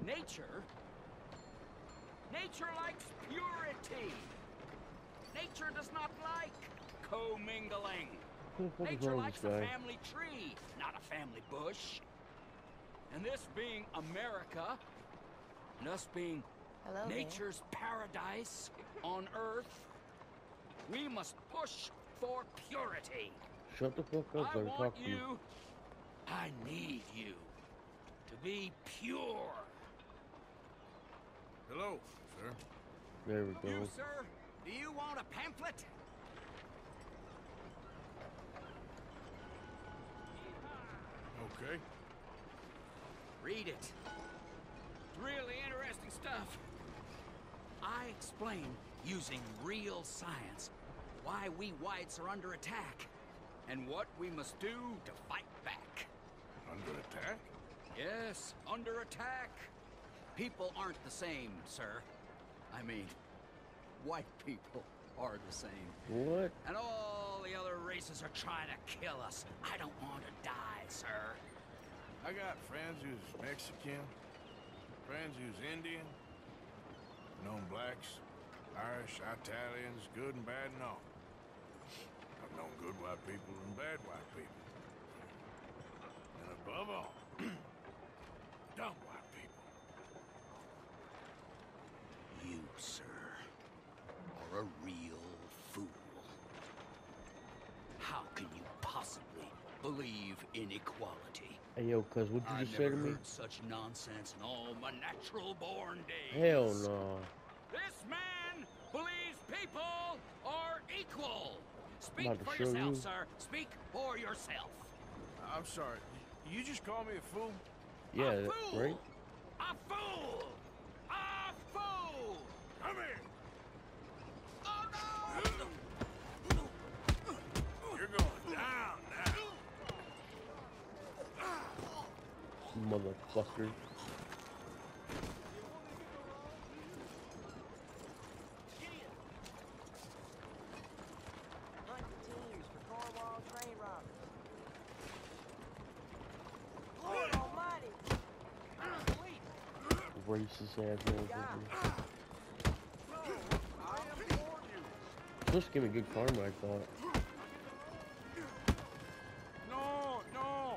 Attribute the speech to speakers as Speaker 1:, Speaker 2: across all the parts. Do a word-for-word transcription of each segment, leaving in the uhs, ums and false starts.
Speaker 1: Nature? Nature likes purity. Nature does not like commingling. Nature likes a family tree, not a family bush. And this being America, and us being
Speaker 2: Hello
Speaker 1: nature's
Speaker 2: there.
Speaker 1: paradise on Earth, we must push for purity.
Speaker 3: Shut the fuck up,
Speaker 1: I
Speaker 3: let me
Speaker 1: want
Speaker 3: talk to you.
Speaker 1: you, I need you to be pure.
Speaker 4: Hello, sir.
Speaker 3: There we go.
Speaker 1: You, sir, do you want a pamphlet?
Speaker 4: Okay.
Speaker 1: Read it. It's really interesting stuff. I explain, using real science, why we whites are under attack, and what we must do to fight back.
Speaker 4: Under attack?
Speaker 1: Yes, under attack. People aren't the same, sir. I mean, white people are the same.
Speaker 3: What?
Speaker 1: And all the other races are trying to kill us. I don't want to die, sir.
Speaker 4: I got friends who's Mexican, friends who's Indian, known blacks, Irish, Italians, good and bad and all. I've known good white people and bad white people. And above all, dumb white people.
Speaker 1: You, sir, are a real fool. How can you possibly believe in equality?
Speaker 3: Hey, yo, cuz, what'd you
Speaker 1: I've
Speaker 3: just say
Speaker 1: never
Speaker 3: to me?
Speaker 1: heard such nonsense in all my natural-born days.
Speaker 3: Hell no.
Speaker 1: This man believes people are equal. Speak
Speaker 3: about to
Speaker 1: for
Speaker 3: show
Speaker 1: yourself,
Speaker 3: you.
Speaker 1: sir. Speak for yourself.
Speaker 4: I'm sorry, you just call me a fool?
Speaker 3: Yeah,
Speaker 1: a
Speaker 3: that-
Speaker 1: fool.
Speaker 3: right?
Speaker 1: A fool. A fool.
Speaker 4: Come here!
Speaker 1: Oh no!
Speaker 4: You're going down now.
Speaker 3: Motherfucker.
Speaker 5: Hunt continues for Cornwall train robbers. Lord almighty!
Speaker 3: Racist ass motherfucker.
Speaker 4: I implore you.
Speaker 3: Just give me good karma, I thought.
Speaker 4: No, no.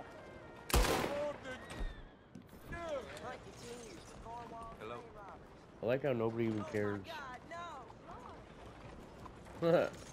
Speaker 5: Hunt continues for Cornwall
Speaker 4: Hello?
Speaker 5: train robbers.
Speaker 3: I like how nobody even
Speaker 5: Oh
Speaker 3: cares.
Speaker 5: my God, no!